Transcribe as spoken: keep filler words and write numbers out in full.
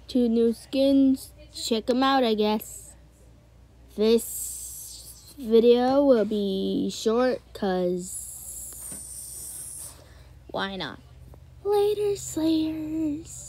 two new skins. Check them out, I guess. This video will be short because why not? Later, Slayers.